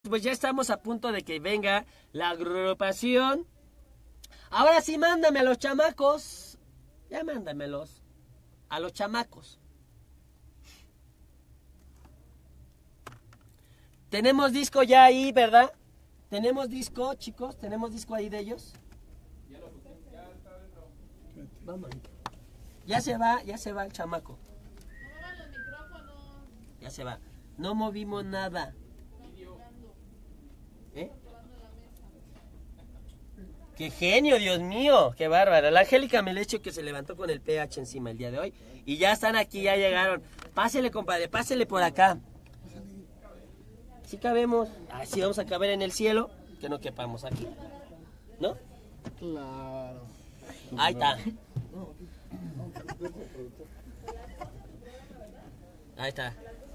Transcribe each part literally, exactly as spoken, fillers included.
pues ya estamos a punto de que venga la agrupación. Ahora sí, mándame a los chamacos. Ya mándamelos. A los chamacos. Tenemos disco ya ahí, ¿verdad? Tenemos disco, chicos. Tenemos disco ahí de ellos. Ya lo puse, ya está adentro. Vamos. Ya se va, ya se va el chamaco. No muevan los micrófonos. Ya se va. No movimos nada. ¿Eh? ¡Qué genio, Dios mío! ¡Qué bárbara! La Angélica Melecho que se levantó con el P H encima el día de hoy. Y ya están aquí, ya llegaron. Pásele, compadre, pásele por acá. Sí cabemos. Así vamos a caber en el cielo. Que no quepamos aquí. ¿No? Claro. Ahí está. Ahí está.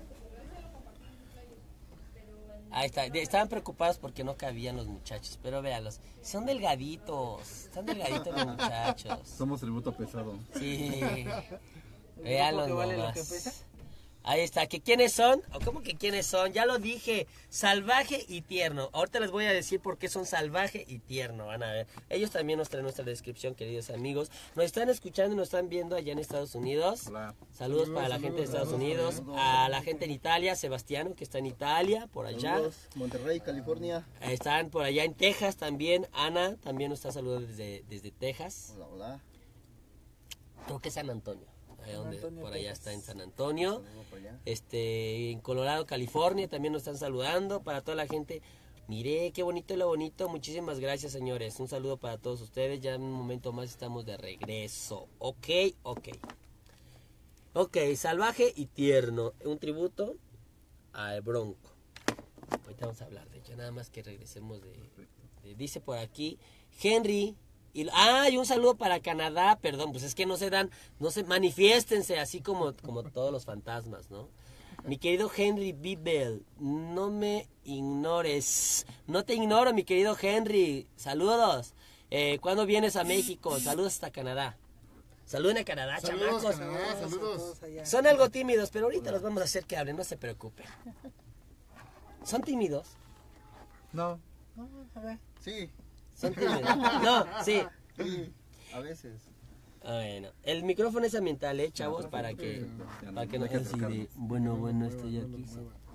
Ahí está. Estaban preocupados porque no cabían los muchachos, pero véanlos. Son delgaditos. Están delgaditos los muchachos. Somos tributo pesado. Sí. Véanlos nomás. Ahí está. ¿Que quiénes son? ¿O cómo que quiénes son? Ya lo dije. Salvaje y tierno. Ahorita les voy a decir por qué son salvaje y tierno. Van a ver. Ellos también nos traen nuestra descripción, queridos amigos. Nos están escuchando y nos están viendo allá en Estados Unidos. Hola. Saludos para la gente de Estados Unidos. A la gente en Italia, Sebastiano, que está en Italia, por allá. Saludos, Monterrey, California. Están por allá en Texas también. Ana también nos está saludando desde, desde Texas. Hola, hola. Creo que es San Antonio. Ahí donde, Antonio, por allá Texas. está en San Antonio. Saludos por allá. Este, en Colorado, California también nos están saludando. Para toda la gente, mire qué bonito lo bonito. Muchísimas gracias, señores. Un saludo para todos ustedes. Ya en un momento más estamos de regreso. Ok, ok. Ok, salvaje y tierno. Un tributo al Bronco. Ahorita vamos a hablar de ello. Nada más que regresemos de, de dice por aquí Henry. Y, ah, y un saludo para Canadá, perdón, pues es que no se dan, no se manifiéstense así como, como todos los fantasmas, ¿no? Mi querido Henry Bibel, no me ignores, no te ignoro, mi querido Henry, saludos. Eh, ¿Cuándo vienes a México? Saludos hasta Canadá. Saluden a Canadá, Saludos, chamacos. Canadá, saludos. Son algo tímidos, pero ahorita los vamos a hacer que hablen, no se preocupen. ¿Son tímidos? No. No, a ver. Sí, ¿Son tímidos? No, sí. a veces. Bueno, el micrófono es ambiental, ¿eh, chavos? Para que, para que no quede así de, bueno, bueno, estoy aquí.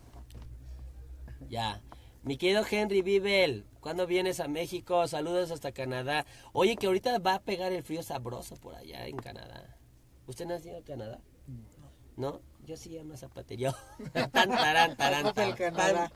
Ya. Mi querido Henry Bibel, ¿cuándo vienes a México? Saludos hasta Canadá. Oye, que ahorita va a pegar el frío sabroso por allá en Canadá. ¿Usted no ha ido a Canadá? ¿No? Yo sí a una zapatería. Tan, tarán, tarán, Del Canadá.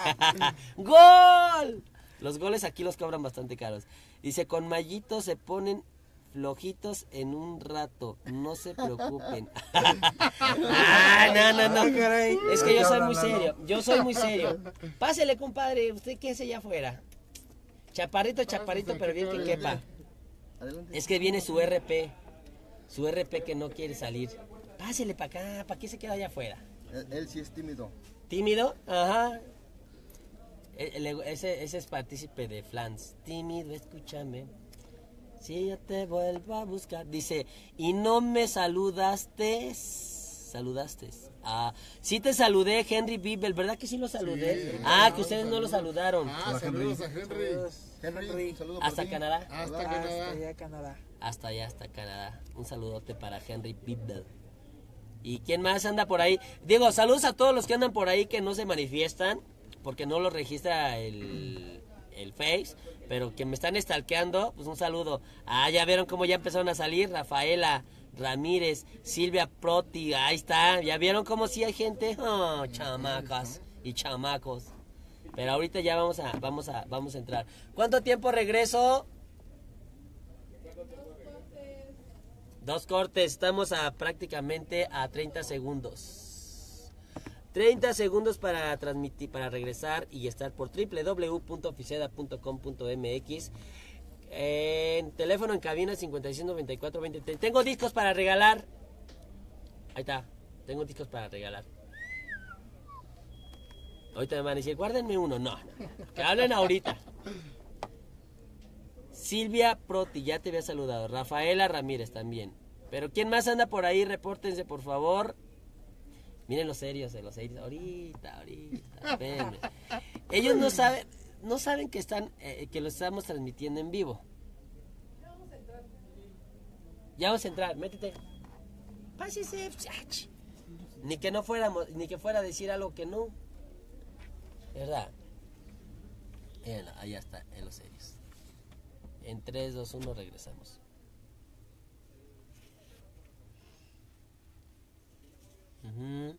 ¡Gol! Los goles aquí los cobran bastante caros. Dice, con mallitos se ponen flojitos en un rato. No se preocupen. Ah, no, no, no. Es que yo soy muy serio. Yo soy muy serio. Pásele, compadre. ¿Usted qué hace allá afuera? Chaparrito, chaparrito, pero bien que quepa. Adelante. Es que viene su R P. Su R P que no quiere salir. Pásele para acá. ¿Para qué se queda allá afuera? Él, él sí es tímido. ¿Tímido? Ajá. El- el- ese, ese es partícipe de Flans. Tímido, escúchame. Si yo te vuelvo a buscar. Dice, y no me saludaste. Saludaste. Ah, sí te saludé, Henry Bibel. ¿Verdad que sí lo saludé? Sí, ah, claro, que ustedes no lo saludos. saludaron. Ah, saludos a Henry. Henry, Henry. un saludo por Hasta ti. Canadá. Hasta Hasta Canadá. allá, Canadá. Hasta allá, hasta Canadá. Un saludote para Henry Bibel. ¿Y quién más anda por ahí? Digo, saludos a todos los que andan por ahí que no se manifiestan, porque no lo registra el, el Face, pero que me están stalkeando, pues un saludo. Ah, ya vieron cómo ya empezaron a salir, Rafaela Ramírez, Silvia Proti, ahí está. ¿Ya vieron cómo sí hay gente? Oh, chamacas y chamacos. Pero ahorita ya vamos a, vamos a, vamos a entrar. ¿Cuánto tiempo regreso? Dos cortes, estamos a prácticamente a treinta segundos. treinta segundos para transmitir, para regresar y estar por doble u doble u doble u punto oficeda punto com punto m x. En teléfono en cabina cincuenta y seis noventa y cuatro veinte. Tengo discos para regalar. Ahí está, tengo discos para regalar. Ahorita me van a decir, guárdenme uno. No, no, que hablen ahorita. Silvia Proti, ya te había saludado. Rafaela Ramírez también. Pero ¿quién más anda por ahí? Repórtense, por favor. Miren los serios, de los serios. Ahorita, ahorita. Espérenme. Ellos no saben, no saben que están, eh, que lo estamos transmitiendo en vivo. Ya vamos a entrar, métete. Pásese. Ni que no fuéramos, ni que fuera a decir algo que no. ¿Verdad? Miren, allá está, en los serios. En tres, dos, uno regresamos. Uh-huh.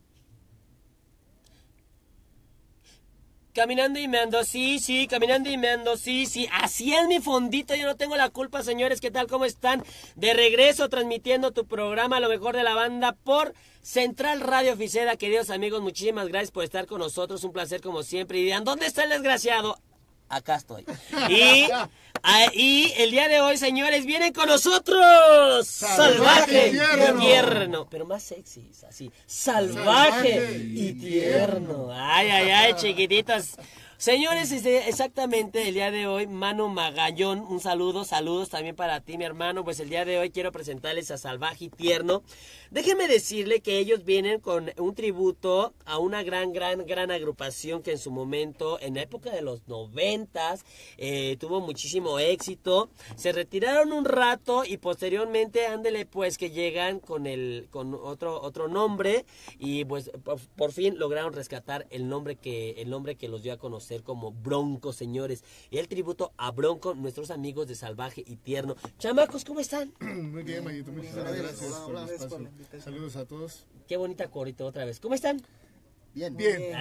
Caminando y meando, sí, sí, caminando y meando, sí, sí, así es mi fondito, yo no tengo la culpa, señores, ¿qué tal? ¿Cómo están? De regreso transmitiendo tu programa, lo mejor de la banda, por Central Radio Ficeda, queridos amigos, muchísimas gracias por estar con nosotros, un placer como siempre, y dirán, ¿dónde está el desgraciado? Acá estoy. Y, a, y el día de hoy, señores, vienen con nosotros salvaje, salvaje y tierno. tierno. Pero más sexy, así. Salvaje, salvaje y tierno. Ay, ay, ay, chiquititas. Señores, exactamente el día de hoy, Manu Magallón, un saludo, saludos también para ti, mi hermano. Pues el día de hoy quiero presentarles a Salvaje y Tierno. Déjenme decirle que ellos vienen con un tributo a una gran, gran, gran agrupación que en su momento, en la época de los noventas, eh, tuvo muchísimo éxito. Se retiraron un rato y posteriormente, ándele pues, que llegan con el con otro otro nombre y pues por, por fin lograron rescatar el nombre que el nombre que los dio a conocer como Bronco, señores. Y el tributo a Bronco, nuestros amigos de Salvaje y Tierno. Chamacos, ¿cómo están? Muy bien, Mayito, muchas gracias por el espacio. Saludos a todos. Qué bonita corito otra vez. ¿Cómo están? Bien. Bien. bien.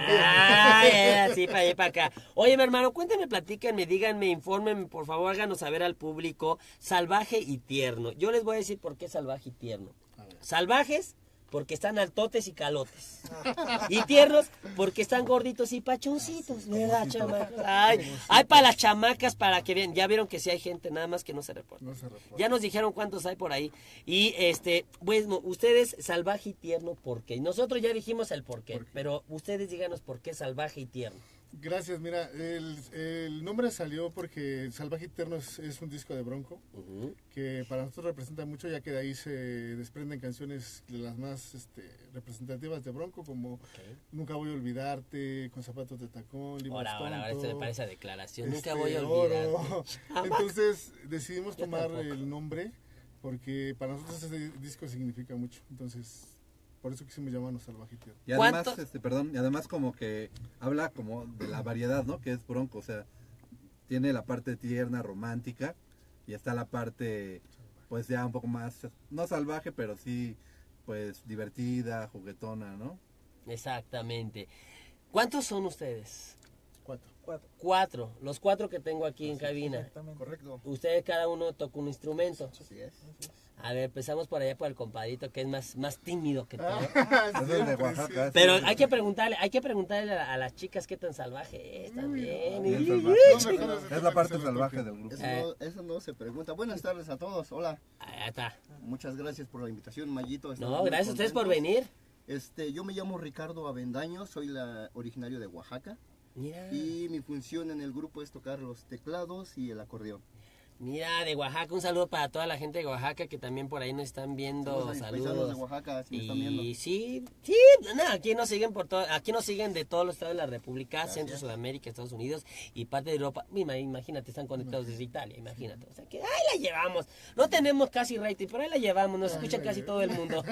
Ah, así para allá para acá. Oye, mi hermano, cuéntenme, platíquenme, díganme, infórmenme, por favor, háganos saber al público, Salvaje y Tierno. Yo les voy a decir por qué Salvaje y Tierno. Salvajes, porque están altotes y calotes. Y tiernos, porque están gorditos y pachoncitos, ¿verdad, chamacos? Ay, hay para las chamacas, para que vean. Ya vieron que sí hay gente, nada más que no se reporta. No se reporta. Ya nos dijeron cuántos hay por ahí. Y, este, bueno, ustedes, Salvaje y Tierno, ¿por qué? Nosotros ya dijimos el por qué, ¿Por qué? Pero ustedes díganos por qué Salvaje y Tierno. Gracias, mira, el, el nombre salió porque Salvaje y Tierno es, es un disco de Bronco, uh-huh. que para nosotros representa mucho, ya que de ahí se desprenden canciones de las más este, representativas de Bronco, como okay. Nunca voy a olvidarte, Con zapatos de tacón, Libras Ahora, ahora, ahora, esto me parece a declaración, este, nunca voy a olvidarte. Entonces decidimos tomar el nombre porque para nosotros ese disco significa mucho, entonces... Por eso quisimos llamarnos Salvaje y Tierno. Y además, este, perdón, y además como que habla como de la variedad, ¿no? Que es Bronco, o sea, tiene la parte tierna, romántica, y está la parte, pues ya un poco más, no salvaje, pero sí, pues divertida, juguetona, ¿no? Exactamente. ¿Cuántos son ustedes? Cuatro. Cuatro. Cuatro, los cuatro que tengo aquí en cabina. Correcto. Ustedes cada uno toca un instrumento. Así es. A ver, empezamos por allá por el compadrito que es más, más tímido que todo. Ah, es de Oaxaca. Pero hay que preguntarle, hay que preguntarle a, a las chicas qué tan salvaje es también. Bien salvaje. Es la parte salvaje del grupo. Eso no, eso no se pregunta. Buenas tardes a todos. Hola. Ahí está. Muchas gracias por la invitación, Mayito. No, gracias a ustedes por venir. Este, yo me llamo Ricardo Avendaño, soy la originario de Oaxaca. Mira. Y mi función en el grupo es tocar los teclados y el acordeón. Mira, de Oaxaca, un saludo para toda la gente de Oaxaca que también por ahí nos están viendo. Saludos. Saludos. De Oaxaca, si y me están viendo. sí, sí, no, aquí nos siguen por todo, aquí nos siguen de todos los estados de la República, Gracias. Centro, Sudamérica, Estados Unidos y parte de Europa. Imagínate, están conectados desde Italia, imagínate. O sea que ahí la llevamos. No tenemos casi rating, pero ahí la llevamos, nos escucha casi todo el mundo.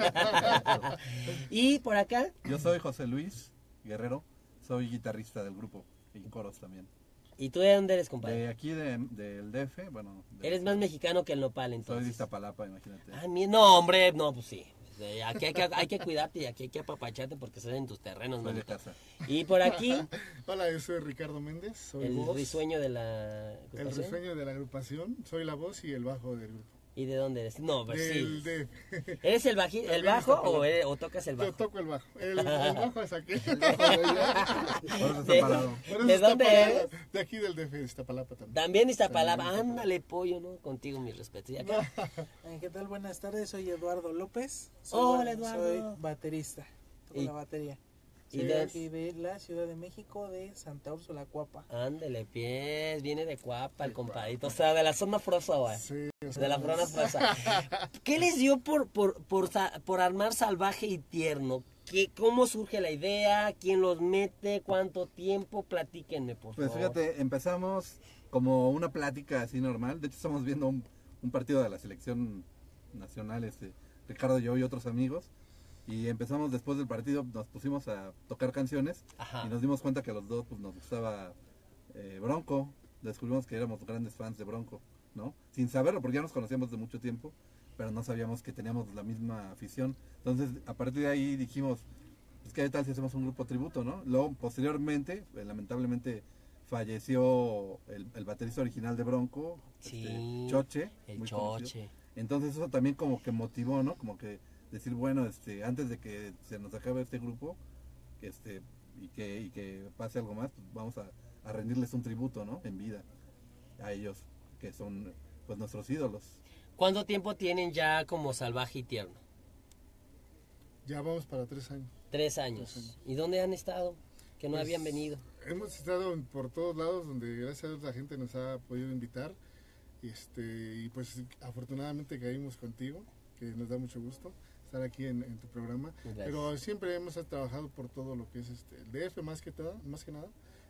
Y por acá. Yo soy José Luis Guerrero, soy guitarrista del grupo y coros también. ¿Y tú de dónde eres, compadre? De aquí, de, del D F, bueno. De eres más mexicano que el nopal, entonces. Soy de Iztapalapa, imagínate. Ah, mi, no, hombre, no, pues sí. Aquí hay que, hay que cuidarte y aquí hay que apapacharte porque estás en tus terrenos, soy de manito. casa. Y por aquí... Hola, yo soy Ricardo Méndez, soy el voz. risueño de la agrupación. El risueño de la agrupación, soy la voz y el bajo del grupo. ¿Y de dónde eres? No, pues Del, sí. de... ¿Eres el, baji, el bajo o, eres, o tocas el bajo? Yo toco el bajo. El, el bajo es aquí. Por eso está parado. ¿De dónde eres? De aquí del D F, de Iztapalapa también. También de Iztapalapa. Ándale, pollo, ¿no? Contigo, mis respetos. ¿Y acá? ¿Qué tal? Buenas tardes, soy Eduardo López. Soy Hola, Eduardo. Soy baterista. Toco ¿Y? la batería. ¿Y Soy de? aquí de la Ciudad de México, de Santa Úrsula, Cuapa. Ándale, pies, viene de Cuapa el compadito, o sea, de la zona frosa, güey. Sí, o sea, de la zona frosa. ¿Qué les dio por, por, por, por armar Salvaje y Tierno? ¿qué, ¿cómo surge la idea? ¿Quién los mete? ¿Cuánto tiempo? Platíquenme, por Pues favor. fíjate, empezamos como una plática así normal. De hecho, estamos viendo un, un partido de la selección nacional, este, Ricardo, yo y otros amigos. Y empezamos después del partido, nos pusimos a tocar canciones. Ajá. Y nos dimos cuenta que a los dos pues, nos gustaba eh, Bronco. Descubrimos que éramos grandes fans de Bronco, ¿no? Sin saberlo, porque ya nos conocíamos de mucho tiempo, pero no sabíamos que teníamos la misma afición. Entonces, a partir de ahí dijimos, pues qué tal si hacemos un grupo tributo, ¿no? Luego, posteriormente, eh, lamentablemente, falleció el, el baterista original de Bronco, Sí, este, Choche. el muy conocido. Choche. Entonces eso también como que motivó, ¿no? Como que decir, bueno, este, antes de que se nos acabe este grupo, este, y que, y que pase algo más, pues vamos a, a rendirles un tributo, ¿no? En vida a ellos, que son pues nuestros ídolos. ¿Cuánto tiempo tienen ya como Salvaje y Tierno? Ya vamos para tres años. Tres años. Tres años. ¿Y dónde han estado? Que no Pues, habían venido. Hemos estado en- por todos lados donde gracias a Dios la gente nos ha podido invitar. Y, este, y pues afortunadamente caímos contigo, que nos da mucho gusto estar aquí en, en tu programa. Gracias. Pero siempre hemos trabajado por todo lo que es este, el D F más que, todo, más que nada.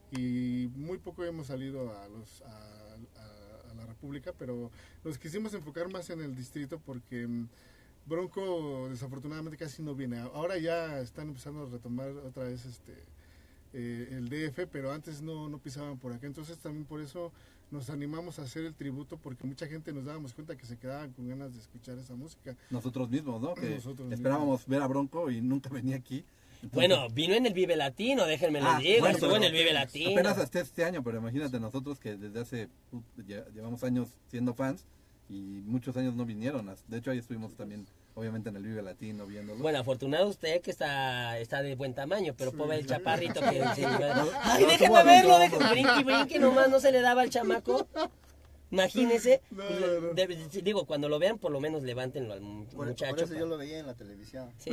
Y muy poco hemos salido a, los, a, a- a la República, pero nos quisimos enfocar más en el distrito porque mm, Bronco desafortunadamente casi no viene. Ahora ya están empezando a retomar otra vez este eh, el D F, pero antes no, no pisaban por acá. Entonces también por eso nos animamos a hacer el tributo, porque mucha gente nos dábamos cuenta que se quedaban con ganas de escuchar esa música. Nosotros mismos, ¿no? Que Nosotros esperábamos ver a Bronco y nunca venía aquí. Entonces, Bueno, vino en el Vive Latino, déjenme les Ah, digo, bueno, estuvo pero en el Vive Latino. apenas hasta este año, pero imagínate nosotros que desde hace, uh, lle- llevamos años siendo fans y muchos años no vinieron. As- De hecho, ahí estuvimos también, obviamente, en el Vive Latino viéndolo. Bueno, afortunado usted que está, está de buen tamaño, pero Sí. pobre el chaparrito que... sí, ay, no, déjeme ¿cómo verlo, no? déjeme, brinque, brinque, nomás no se le daba al chamaco. Imagínese, No, pues, no, no. de- digo, cuando lo vean, por lo menos levántenlo al mu- Por, muchacho. por eso pa- yo lo veía en la televisión. Sí.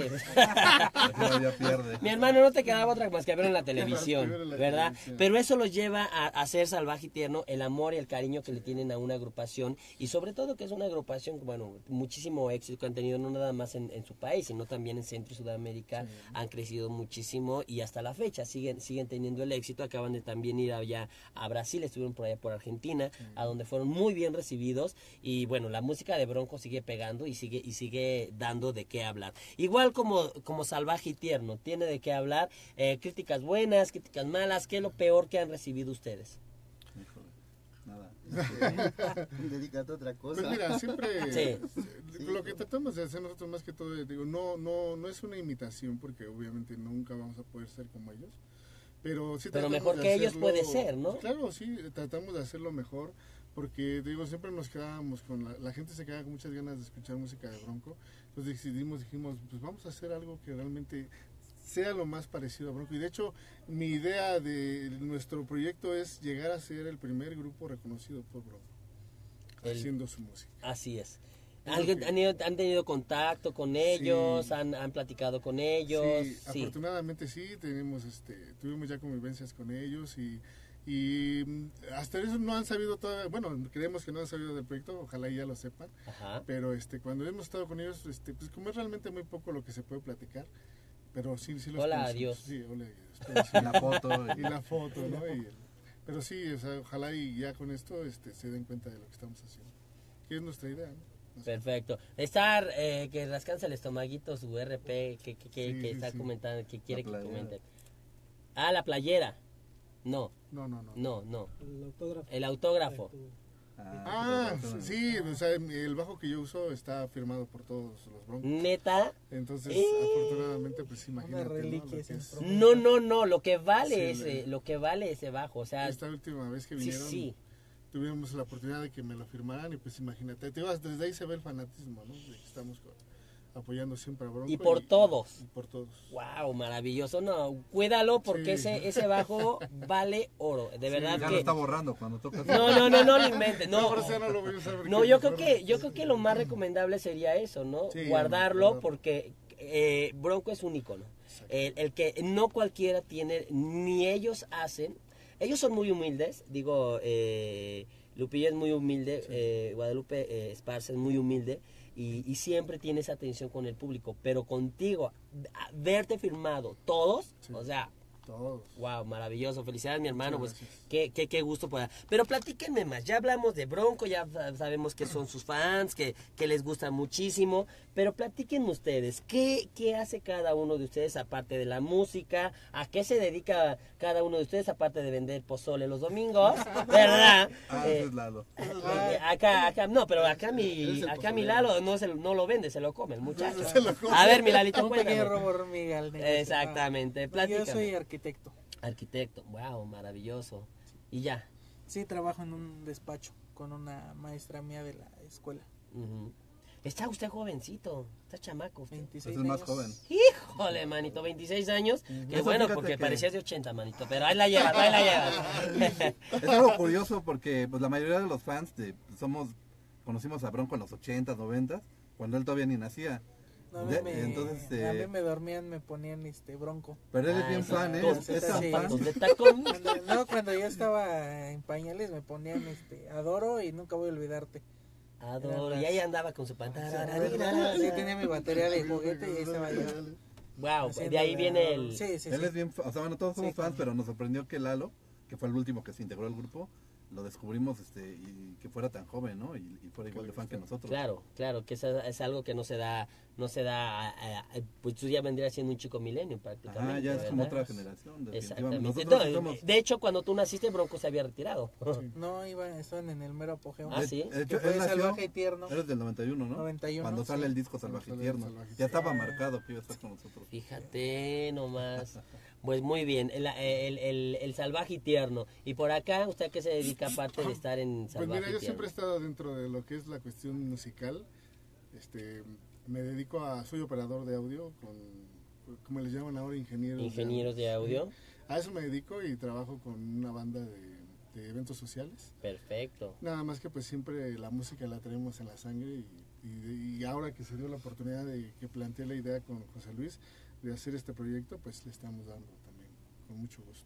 Así ya pierde. Mi hermano, no te quedaba otra más que ver en la televisión, Ver en la ¿verdad? televisión. Pero eso los lleva a, a ser Salvaje y Tierno, el amor y el cariño que le tienen a una agrupación, y sobre todo que es una agrupación, bueno, muchísimo éxito que han tenido, no nada más en, en su país, sino también en Centro y Sudamérica, han crecido muchísimo y hasta la fecha siguen siguen teniendo el éxito. Acaban de también ir allá a Brasil, estuvieron por allá por Argentina, a donde fueron muy bien recibidos, y bueno, la música de Bronco sigue pegando y sigue y sigue dando de qué hablar. Igual como, como Salvaje y Tierno, tiene de qué hablar, eh, críticas buenas, críticas malas. ¿Qué es lo peor que han recibido ustedes? Híjole, nada. Dedícate a otra cosa. Pues mira, siempre Sí. eh, lo que tratamos de hacer nosotros más que todo, digo, no, no, no es una imitación, porque obviamente nunca vamos a poder ser como ellos. Pero, sí Pero tratamos mejor de que ellos hacerlo- puede ser, ¿no? Claro, sí, tratamos de hacerlo mejor, porque digo, siempre nos quedábamos con la, la gente se queda con muchas ganas de escuchar música de Bronco. Entonces decidimos, dijimos, pues vamos a hacer algo que realmente sea lo más parecido a Bronco. Y de hecho, mi idea de nuestro proyecto es llegar a ser el primer grupo reconocido por Bronco, El- haciendo su música. Así es. Es ¿Alguien- lo que- han, ido- han tenido contacto con ellos? Sí. ¿Han, han platicado con ellos? Sí, Sí. afortunadamente sí, tenemos, este, tuvimos ya convivencias con ellos y, y mm, hasta eso no han sabido todavía, bueno, creemos que no han sabido del proyecto, ojalá y ya lo sepan, Ajá. pero este, cuando hemos estado con ellos, este, pues como es realmente muy poco lo que se puede platicar, pero sí, sí los Hola, conocemos. adiós. Sí, hola, adiós. Pero sí, Y la foto. y la foto, ¿no? Y el- pero sí, o sea, ojalá y ya con esto este, se den cuenta de lo que estamos haciendo, que es nuestra idea, ¿no? Perfecto. Estar, eh, que rascanse el estomaguito, su R P, que, que, que, Sí, que sí, está sí. comentando, que quiere que playera. comenten. Ah, la playera. No, No, no, no. no, no. El autógrafo. El autógrafo. Ah, sí, o sea, el bajo que yo uso está firmado por todos los Broncos. Neta. Entonces, Eh. afortunadamente, pues imagínate, ¿no? reliquia Lo que sin es. problema. No, no, no. Lo que vale Sí, ese, le- lo que vale ese bajo. O sea, Esta última vez que sí, vinieron, sí. tuvimos la oportunidad de que me lo firmaran y pues imagínate, te ibas- desde ahí se ve el fanatismo, ¿no? De que estamos con- apoyando siempre a Bronco. Y por todos. Y por todos. Wow, maravilloso. No, cuídalo porque Sí. ese, ese bajo vale oro. De verdad Ya lo que. está borrando cuando tocas. No, no, no, no lo inventes. No, por eso no lo voy a usar porque no, yo creo mejor- que yo creo que lo más recomendable sería eso, ¿no? Sí, Guardarlo guardarlo. porque eh, Bronco es un ícono. El, el que no cualquiera tiene, ni ellos hacen. Ellos son muy humildes, digo, eh, Lupillo es muy humilde, eh, Guadalupe eh, Esparza es muy humilde. y, y siempre tienes atención con el público, pero contigo, a- verte firmado, todos, Sí. o sea, Todos. wow, maravilloso, felicidades mi hermano, pues Muchas gracias. qué, qué, qué gusto poder. Pero platíquenme más, ya hablamos de Bronco, ya sa- sabemos que son sus fans, que, que les gusta muchísimo, pero platíquenme ustedes, ¿qué, ¿qué hace cada uno de ustedes aparte de la música? ¿A qué se dedica cada uno de ustedes aparte de vender pozole los domingos? ¿Verdad? Ah, Eh, ese es Lalo. eh, acá, acá, no, pero acá mi, Eres el acá mi pozolero. Lalo no, se, lo- no lo vende, se lo come el muchacho. Se lo come. A ver, mi Lalito, Un pequeño cuéntame. robo hormiga al negocio. Exactamente, Ah, Yo platícame. soy arquitecto. Arquitecto, wow, maravilloso. Y ya. Sí, trabajo en un despacho con una maestra mía de la escuela. Ujú. Está usted jovencito, está chamaco usted. veintiséis Es el más años. joven. Híjole, manito, veintiséis años. Qué Eso bueno, fíjate porque que- parecías de ochenta, manito. Pero ahí la llevas, ahí la llevas. Es algo curioso porque pues la mayoría de los fans de somos conocimos a Bronco en los ochentas, noventas, cuando él todavía ni nacía. No, a mí De- me, entonces, a mí eh, me dormían, me ponían este bronco. pero él es Ah, bien sí. fan, ¿eh? Entonces, Es, es tan sí. fan. Zapatos de tacón. Cuando, no, cuando yo estaba en pañales me ponían este adoro y nunca voy a olvidarte. Adoro. Y ahí andaba con su pantalla. Sí, tenía mi batería de juguete y ahí estaba yo. Wow, haciendo de ahí la- viene el... Sí, sí, Él sí. es bien, fa- o sea, bueno, todos somos Sí, fans, con- pero nos sorprendió que Lalo, que fue el último que se integró al grupo, lo descubrimos este y que fuera tan joven, ¿no? Y, y fuera igual de fan que nosotros. Claro, claro, que es, es algo que no se da, no se da, eh, eh, pues tú ya vendrías siendo un chico milenio prácticamente. Ah, ya es como ¿verdad? otra generación, definitivamente. Exactamente. Nosotros No, somos- de hecho, cuando tú naciste, Bronco se había retirado. No, iban, estaban en el mero apogeo. Ah, sí. De hecho, Que fue él nació, Salvaje y Tierno. eres del noventa y uno, ¿no? noventa y uno, Cuando sale sí. el disco Salvaje y Cuando sale Tierno. Salvaje y Ya estaba marcado que iba a estar con nosotros. Fíjate nomás. Pues muy bien, el, el, el, el salvaje y tierno. Y por acá, ¿usted a qué se dedica aparte de estar en Pues salvaje mira, y yo tierno? siempre he estado dentro de lo que es la cuestión musical. Este, me dedico a, soy operador de audio, con, como les llaman ahora, ingenieros. Ingenieros de audio. A eso me dedico y trabajo con una banda de, de eventos sociales. Perfecto. Nada más que pues siempre la música la tenemos en la sangre y, y, y ahora que se dio la oportunidad de que planteé la idea con José Luis de hacer este proyecto, pues le estamos dando también con mucho gusto.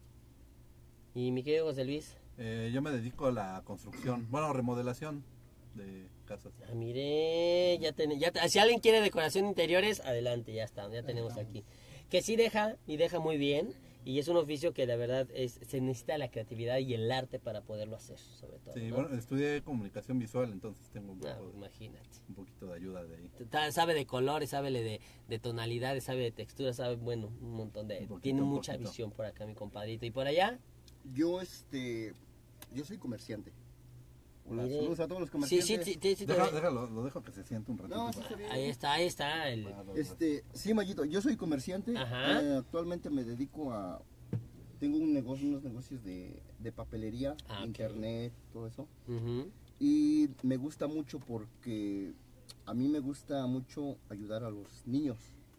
Y mi querido José Luis. Eh, yo me dedico a la construcción, bueno, remodelación de casas. Ah, mire, ya tenemos, ya, te- si alguien quiere decoración de interiores, adelante, ya está, ya tenemos aquí. Que sí deja, y deja muy bien, y es un oficio que la verdad es, se necesita la creatividad y el arte para poderlo hacer, sobre todo. Sí, ¿no? bueno, estudié comunicación visual, entonces tengo un, Ah, poco- imagínate. un poquito de ayuda de ahí. Ta- Sabe de colores, sabe de, de tonalidades, sabe de texturas, sabe, bueno, un montón de... Un poquito, tiene un mucha poquito. visión por acá, mi compadrito. ¿Y por allá? Yo, este, yo soy comerciante. Hola, Mire. saludos a todos los Sí, comerciantes. sí, sí, sí, sí, Deja- te- déjalo, lo dejo que se siente un ratito. No, sí para- está bien. ahí está, ahí está. El, para- Este, sí, Mayito, yo soy comerciante. Ajá. Eh, actualmente me dedico a, tengo un negocio, unos negocios de, de papelería, Ah, ok. internet, todo eso. Ujú. Y me gusta mucho porque a mí me gusta mucho ayudar a los niños.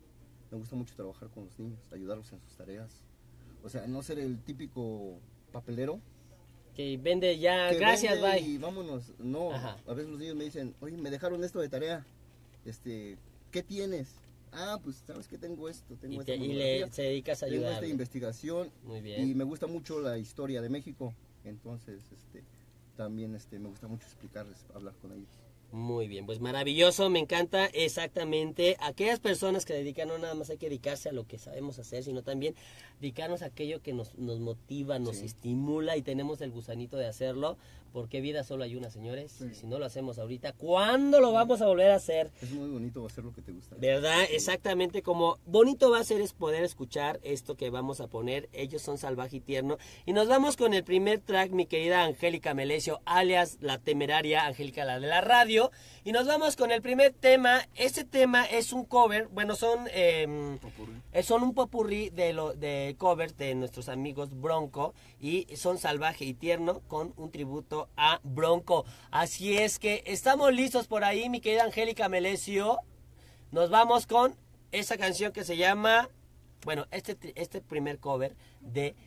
Me gusta mucho trabajar con los niños, ayudarlos en sus tareas. O sea, no ser el típico papelero. Que vende ya, que gracias, vende bye. Y vámonos. No, Ajá. a veces los niños me dicen, oye, me dejaron esto de tarea. Este, ¿qué tienes? Ah, pues sabes que tengo esto, tengo Y, esta te- y monografía, le se dedicas a tengo esta ayudar. investigación. Muy Y bien. me gusta mucho la historia de México. Entonces, este, también este, me gusta mucho explicarles, hablar con ellos. Muy bien, pues maravilloso, me encanta exactamente. Aquellas personas que dedican, no nada más hay que dedicarse a lo que sabemos hacer, sino también dedicarnos a aquello que nos, nos motiva, nos Sí. estimula y tenemos el gusanito de hacerlo, porque vida solo hay una, señores. Sí. Y si no lo hacemos ahorita, ¿cuándo lo vamos a volver a hacer? Es muy bonito hacer lo que te gusta. ¿Verdad? Sí. Exactamente, como bonito va a ser es poder escuchar esto que vamos a poner. Ellos son Salvaje y Tierno. Y nos vamos con el primer track, mi querida Angélica Melesio, alias La Temeraria, Angélica la de la radio. Y nos vamos con el primer tema. Este tema es un cover, bueno, son eh, eh, son un popurrí de, lo, de covers de nuestros amigos Bronco. Y son Salvaje y Tierno con un tributo a Bronco. Así es que estamos listos por ahí, mi querida Angélica Melesio. Nos vamos con esa canción que se llama, bueno, este, este primer cover de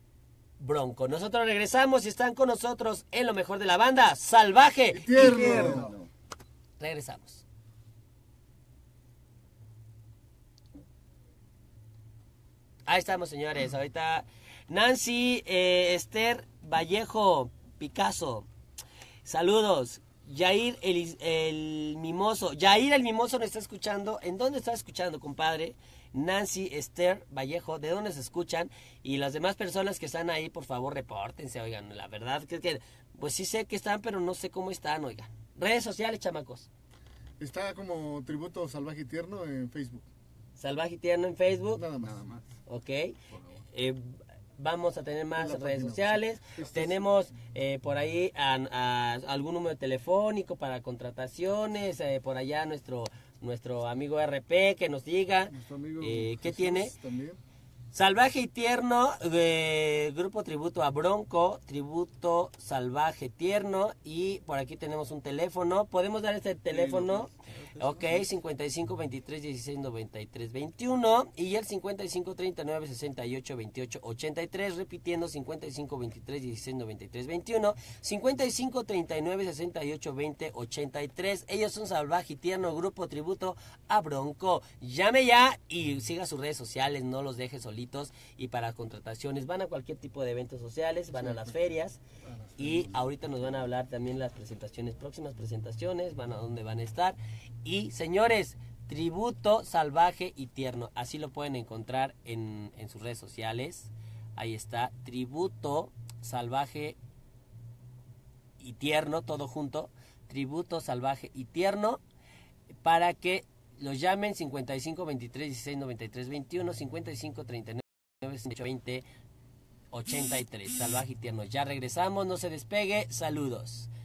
Bronco. Nosotros regresamos y están con nosotros en lo mejor de la banda, Salvaje y Tierno. Tierno. Regresamos. Ahí estamos, señores. Ahorita Nancy, eh, Esther Vallejo, Picasso. Saludos. Yair el, el Mimoso. Yair el Mimoso nos está escuchando. ¿En dónde está escuchando, compadre? Nancy Esther Vallejo, ¿de dónde se escuchan? Y las demás personas que están ahí, por favor, repórtense, oigan. La verdad que, que pues sí sé que están, pero no sé cómo están, oigan. Redes sociales, chamacos. Está como Tributo Salvaje y Tierno en Facebook. Salvaje y Tierno en Facebook. Nada más. Nada más. Ok. Eh, vamos a tener más En la redes página, sociales. sí. Esto Tenemos eh, por ahí a, a algún número telefónico para contrataciones. Eh, por allá nuestro nuestro amigo R P que nos diga Nuestro amigo eh, qué Jesús tiene. También. Salvaje y Tierno, eh, grupo tributo a Bronco, tributo Salvaje Tierno, y por aquí tenemos un teléfono. ¿Podemos dar este teléfono? Ok, cincuenta y cinco, veintitrés, dieciséis, noventa y tres, veintiuno y el cincuenta y cinco, treinta y nueve, sesenta y ocho, veintiocho, ochenta y tres, repitiendo cincuenta y cinco, veintitrés, dieciséis, noventa y tres, veintiuno, cincuenta y cinco, treinta y nueve, sesenta y ocho, veinte, ochenta y tres. Ellos son Salvaje y Tierno, grupo tributo a Bronco. Llame ya y siga sus redes sociales, no los deje solitos. Y para contrataciones van a cualquier tipo de eventos sociales, van a las ferias. Y ahorita nos van a hablar también las presentaciones, próximas presentaciones, van a dónde van a estar. Y señores, Tributo Salvaje y Tierno, así lo pueden encontrar en, en sus redes sociales. Ahí está, Tributo Salvaje y Tierno, todo junto. Tributo Salvaje y Tierno, para que los llamen cincuenta y cinco, veintitrés, dieciséis, noventa y tres, veintiuno, cincuenta y cinco, treinta y nueve, veinte, ochenta y tres. Salvaje y Tierno. Ya regresamos, no se despegue. Saludos.